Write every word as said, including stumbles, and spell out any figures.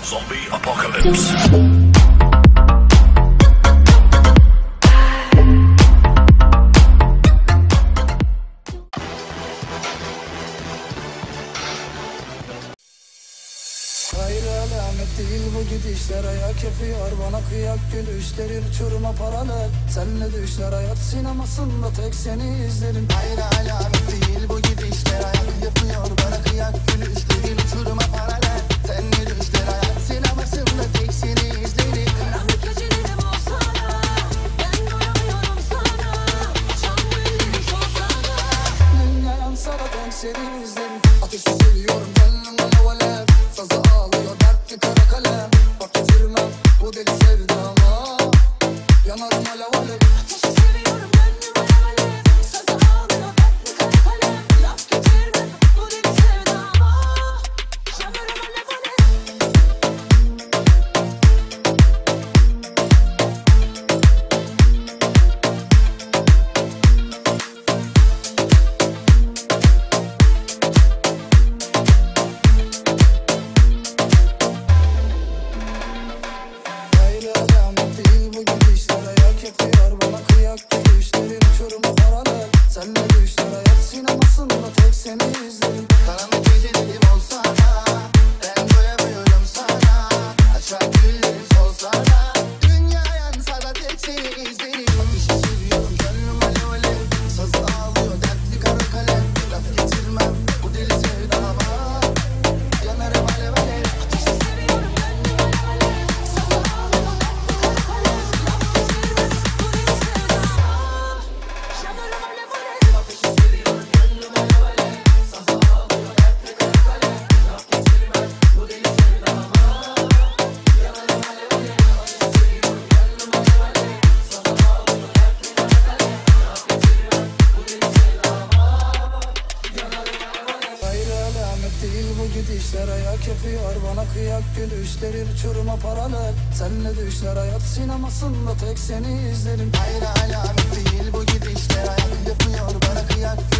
Zombie apocalypse. Hayır alamet değil bu gidişler, ayak yapıyor bana kıyak gülüşlerin uçuruma paralel. Senle düşler hayat sinemasında tek seni izlerim. Hayır alamet değil bu gidişler, ayak yapıyor bana kıyak gülüşlerin uçuruma paralel. Senle düşler hayat sinemasında tek seni izlerim. Karanlık gecelerim olsa da ben doyamıyorum sana. Çam gülleri solsa da Dünya yansa da tek seni izlerim. Ateşi seviyorum gönlüm alev alev. Sazı ağlıyor dertli kara kalem. Bak getirmem bu deli sevdama. Yanarım alev alev. ateşi seviyorum gönlüm alev alev. Sazı ağlıyor dertli kara kalem. Laf getirme bu deli sevdama. Yanarım alev alev. Hayır alamet değil bu gidişler, ayak yapıyor bana kıyak gülüşlerin uçuruma paralel. Senle düşler hayat sinemasında tek seni izlerim. Karanlık gecelerim olsa da ben doyamıyorum sana. Açak güllerin solsa da dünya yansa da tek seni izlerim. Ateşi seviyorum gönlüm alev alev. Sazı ağlıyor dertli kara kalem. Laf getirmem bu deli sevdama. Yanarım alev alev. Ateşi seviyorum gönlüm alev alev. Sazı ağlıyor dertli kara kalem. Laf getirme bu deli sevdama. Yanarım alev alev. Ateşi seviyorum gönlüm alev alev. Sazı ağlıyor dertli kara kalem. Laf getirme bu deli sevdama. Yanarım alev alev. Ateşi seviyorum gönlüm alev alev. Sazı ağlıyor dertli kara kalem. Laf getirme bu deli sevdama. Yanarım alev alev. Hayır alamet değil bu gidişler, ayak yapıyor bana kıyak gülüşlerin uçuruma paralel. Senle düşler hayat sinemasında tek seni izlerim. Hayır alamet değil bu gidişler, ayak yapıyor bana kıyak